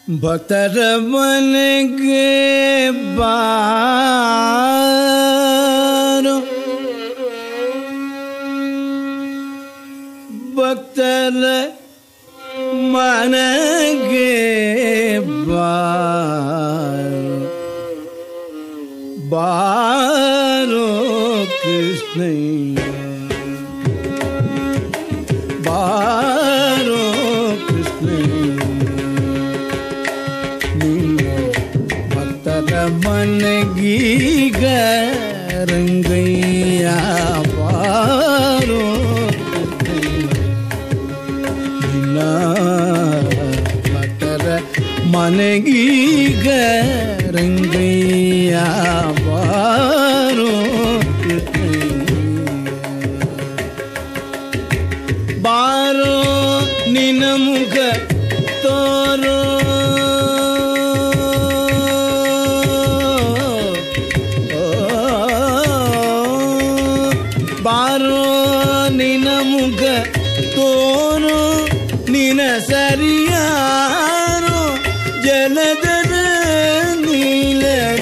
ಭಕ್ತರ ಮನೆಗೆ ಬಾರೋ ಭಕ್ತರ ಮನೆಗೆ ಬಾರೋ ಕೃಷ್ಣಯ್ಯ ಬಾರೋ ಕೃಷ್ಣಯ್ಯ ನಿನ್ನ ಭಕ್ತರ ಮನೆಗೀಗ ರಂಗಯ್ಯ ಬಾರೋ ನಿನ್ನ ಭಕ್ತರ ಮನೆಗೀಗ ರಂಗಯ್ಯ ಬಾರೋ ಬಾರೋ ನಿನ್ನ ಮುಖ ತೋರೋ ಬಾರೋ ನಿನ್ನ ಮುಖ ತೋರೋ ನಿನ್ನ ಸರಿಯಾರೋ ಜಲದರ ನೀಲ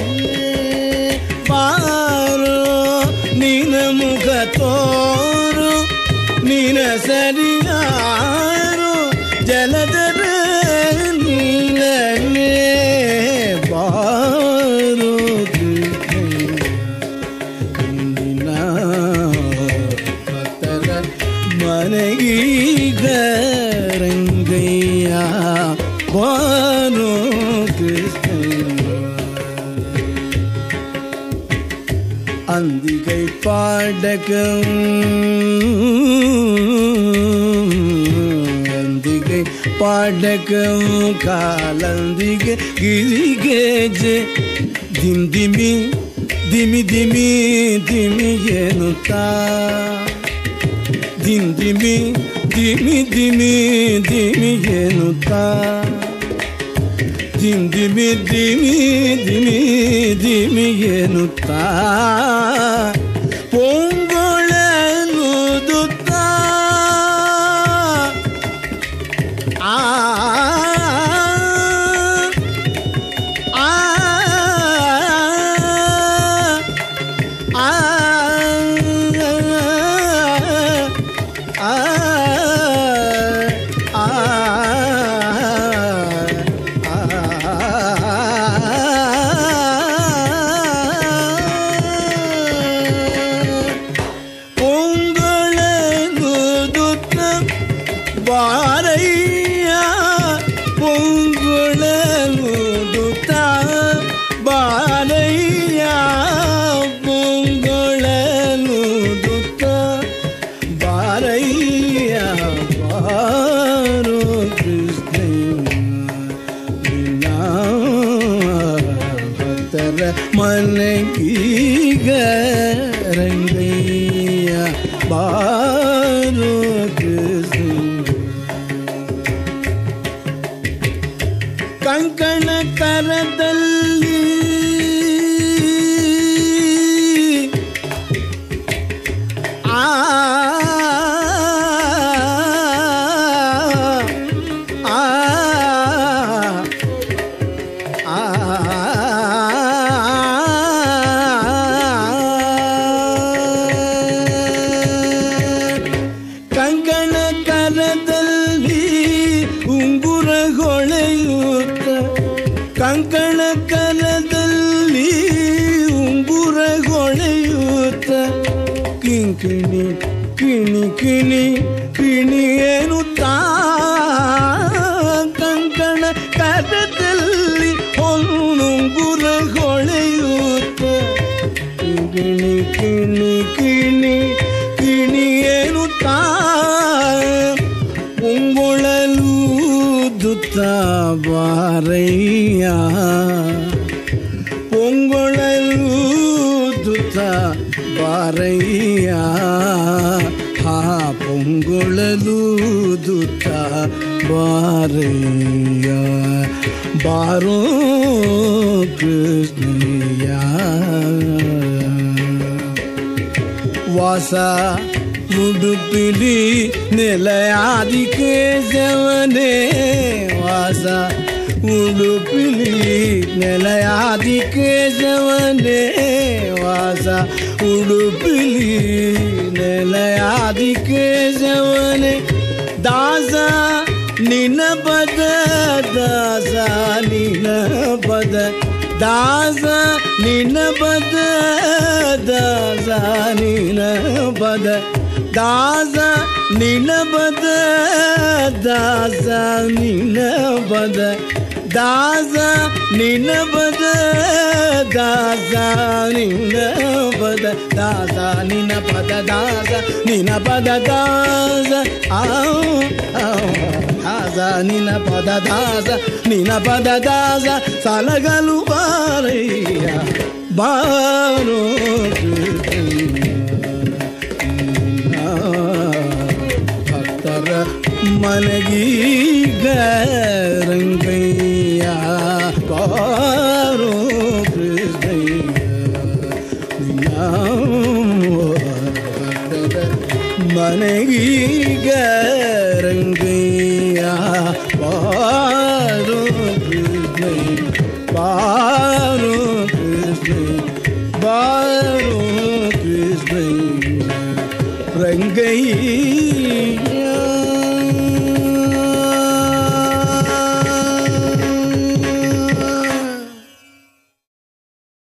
ಬಾರೋ ನಿನ್ನ ಮುಖ ತೋರೋ ನಿನ್ನ ಸರಿಯಾರೋ ಜಲದರ ನೀಲನೆ ಬಾರೋ ನಿನ್ನ ಭಕ್ತರ ಮನೆಗೀಗ ರಂಗಯ್ಯ ಬಾರೋ ಕೃಷ್ಣಯ್ಯ ಅಂದಿಗೈ ಪಾಡகம் ಅಂದಿಗೈ ಪಾಡகம் ಕಾಲಂದಿಗೆ ಗಿರಿಗೆಜೆ ದಿಮ್ ದಿಮಿ ದಿಮಿ ದಿಮಿ ದಿಮಿ ಎನ್ನುತ್ತಾ ದಿಮ್ ದಿಮಿ ದಿಮಿ ದಿಮಿ ದಿಮಿ ಎನ್ನುತ್ತಾ ದಿಮ್ ದಿಮಿ ದಿಮಿ ದಿಮಿ ದಿಮಿ ಎನ್ನುತ್ತಾ ಪೊಂಗೊಳನುದುತ್ತಾ ಆ ಆ ಬಾರಯ್ಯ ಪೊಂಗೊಳನುದುತ್ತ ಬಾರಯ್ಯ ಪೊಂಗೊಳನುದುತ್ತ ಬಾರಯ್ಯ ಬಾರೋ ಕೃಷ್ಣಯ್ಯ ನಿನ್ನ ಭಕ್ತರ ಮನೆಗೀಗ ರಂಗಯ್ಯ ಬಾರೋ ಕಂಕಣ ಕರದಲ್ಲಿ ಆ ಆ ಆ ಕಂಕಣ ಕರದಲ್ಲಿ ಉಂಗುರ ಹೊಳೆಯುತ್ತ ಕಂಕಣ ಕರದಲ್ಲಿ ಉಂಗುರ ಹೊಳೆಯುತ್ತ ಕಿಂಕಿಣಿ ಕಿಣಿ ಕಿಣಿ ಕಿಣಿ ಎನ್ನುತ್ತಾ ಕಂಕಣ ಕರದಲ್ಲಿ ಉಂಗುರ ಹೊಳೆಯುತ್ತ ಕಿಣಿ ಕಿಣಿ ಕಿಣಿ ಕಿಣಿ ಎನ್ನುತ್ತಾ ಪೊಂಗೊಳಲೂದುತ್ತ ಬಾರಯ್ಯ ಪೊಂಗೊಳಲೂದುತ್ತ ಬಾರಯ್ಯ ಹಾ ಪೊಂಗೊಳಲೂದುತ್ತ ಬಾರಯ್ಯ ಬಾರೋ ಕೃಷ್ಣಯ್ಯ ವಾಸ ಉಡುಪಿಲಿ ನೆಲೆಯಾದಿ ಕೇಶವನೇ ವಾಸ ಉಡುಪಿಲಿ ನೆಲೆಯಾದಿ ಕೇಶವನೇ ವಾಸ ಉಡುಪಿಲಿ ನೆಲೆಯಾದಿ ಕೇಶವನೇ ದಾಸ ನಿನ್ನ ಪದ ದಾಸ ನಿನ್ನ ಪದ ದಾಸ ನಿನ್ನ ಪದ ದಾಸ ನಿನ್ನ ಪದ ದಾಸ ನಿನ್ನ ಪದ ದಾಸ ನಿನ್ನ ಪದ ದಾಸ ನಿನ್ನ ಪದ ದಾಸ ನಿನ್ನ ಪದ ದಾಸ ನಿನ್ನ ಪದ ದಾಸ ನಿನ್ನ ಪದ ದಾಸ ದಾಸ ನಿನ್ನ ಪದ ದಾಸ ನಿನ್ನ ಪದ ದಾಸ ಸಲಗಲು ಬಾರಯ್ಯ ಬಾರೋ ಭಕ್ತರ ಮನಗೀಗ ರಂಗಯ್ಯ ಬಾರೋ ಕೃಷ್ಣಯ್ಯ ಭಕ್ತರ ಮನಗೀಗ ರಂಗಯ್ಯ ಬಾರೋ ಕೃಷ್ಣಯ್ಯ